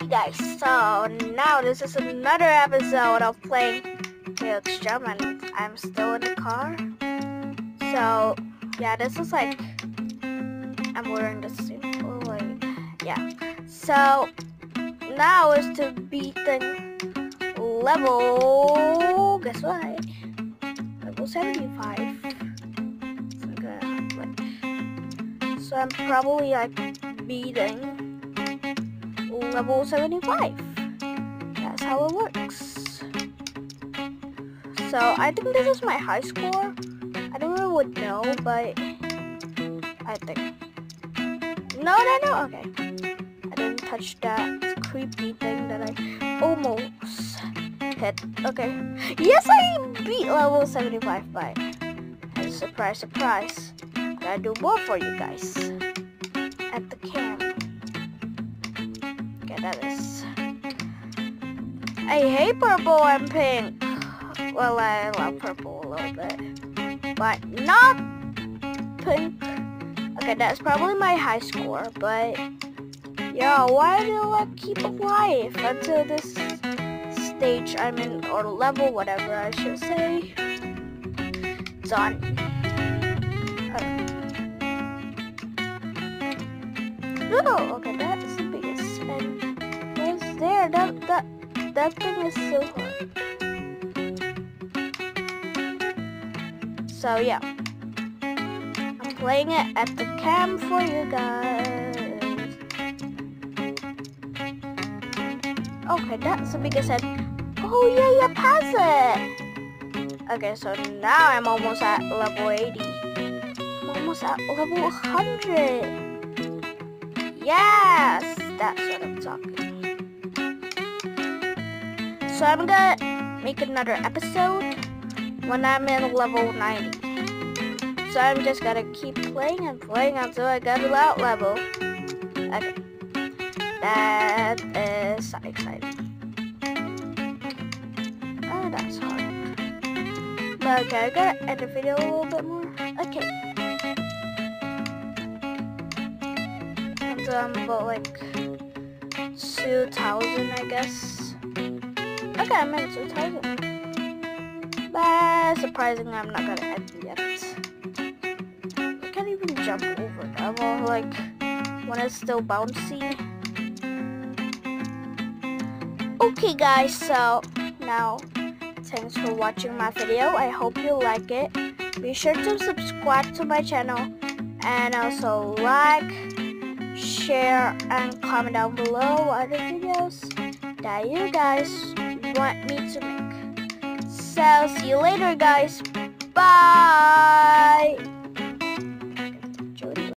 Guys, so now this is another episode of playing Felix Jump, and I'm still in the car. So yeah, this is like I'm wearing the simple yeah. So now is to beating level. Guess what? Level 75. So I'm probably like beating level 75. That's how it works. So I think this is my high score. I don't really would know, but I think. No. Okay. I didn't touch that creepy thing that I almost hit. Okay. Yes, I beat level 75 by. Surprise, surprise. Gotta do more for you guys. At the camp. Okay, that is. I hate purple and pink. Well, I love purple a little bit, but not pink. Okay, that's probably my high score, but yo, why do I keep alive until this stage I'm in, or level, whatever I should say, done. Oh, okay, that's the biggest. And what's there? That thing is so hard. So yeah, I'm playing it at the camp for you guys. Okay, that's the biggest head. Oh yeah, you pass it. Okay, so now I'm almost at level 80. I'm almost at level 100. Yes, that's what I'm talking. So I'm gonna make another episode when I'm in level 90. So I'm just gonna keep playing and playing until I get that level. Okay. That is so exciting. Oh, that's hard. But okay, I gotta edit the video a little bit more. Okay. Until I'm about like 2,000, I guess. Okay, I'm at 2,000. But surprisingly, I'm not gonna end yet. I can't even jump over that wall, like when it's still bouncy. Okay guys, so now thanks for watching my video. I hope you like it. Be sure to subscribe to my channel and also like, share, and comment down below other videos that you guys want me to make. So see you later guys. Bye.